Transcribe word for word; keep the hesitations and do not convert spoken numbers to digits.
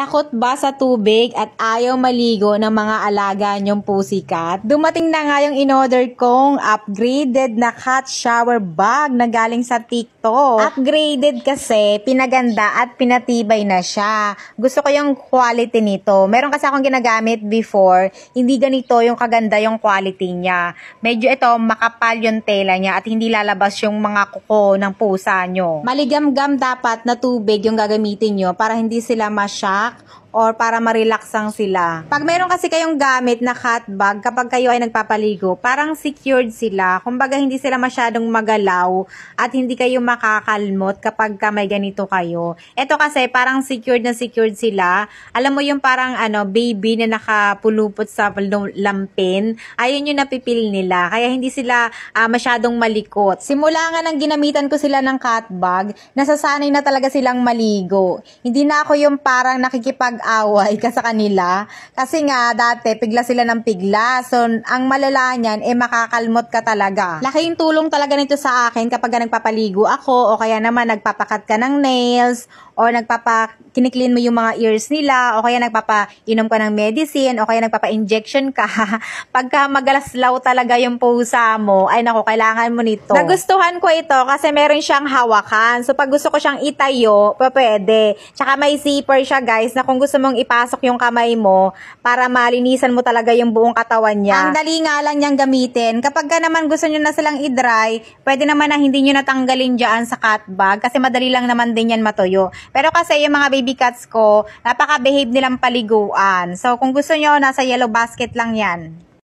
Takot ba sa tubig at ayaw maligo ng mga alaga niyong pusikat? Dumating na nga yung in-order kong upgraded na hot shower bag na galing sa TikTok. Upgraded kasi, pinaganda at pinatibay na siya. Gusto ko yung quality nito. Meron kasi akong ginagamit before, hindi ganito yung kaganda yung quality niya. Medyo ito, makapal yung tela niya at hindi lalabas yung mga kuko ng pusa nyo. Maligam-gam dapat na tubig yung gagamitin nyo para hindi sila masya or para ma-relaxang sila. Pag meron kasi kayong gamit na hot bag, kapag kayo ay nagpapaligo, parang secured sila. Kumbaga, hindi sila masyadong magalaw at hindi kayo makakalmot kapag ka may ganito kayo. Ito kasi, parang secured na secured sila. Alam mo yung parang ano, baby na nakapulupot sa lampin, ayun yung napipil nila. Kaya hindi sila uh, masyadong malikot. Simula nga nang ginamitan ko sila ng hot bag, nasasanay na talaga silang maligo. Hindi na ako yung parang nakikipag away ka sa kanila. Kasi nga, dati, pigla sila ng pigla. So, ang malala niyan, eh, makakalmot ka talaga. Laking tulong talaga nito sa akin kapag nagpapaligo ako o kaya naman nagpapakat ka ng nails o nagpapa kiniklin mo yung mga ears nila o kaya nagpapainom ka ng medicine o kaya nagpapa-injection ka. Pagka magalaslaw talaga yung pusa mo, ay naku, kailangan mo nito. Nagustuhan ko ito kasi meron siyang hawakan. So, pag gusto ko siyang itayo, pwede. Tsaka may zipper siya, guys, na kung gusto mong ipasok yung kamay mo para malinisan mo talaga yung buong katawan niya. Ang dali nga lang niyang gamitin. Kapag ka naman gusto nyo na silang i-dry, pwede naman na hindi nyo natanggalin dyan sa cat bag kasi madali lang naman din yan matuyo. Pero kasi yung mga baby cats ko, napaka-behave nilang paliguan. So, kung gusto nyo, nasa yellow basket lang yan.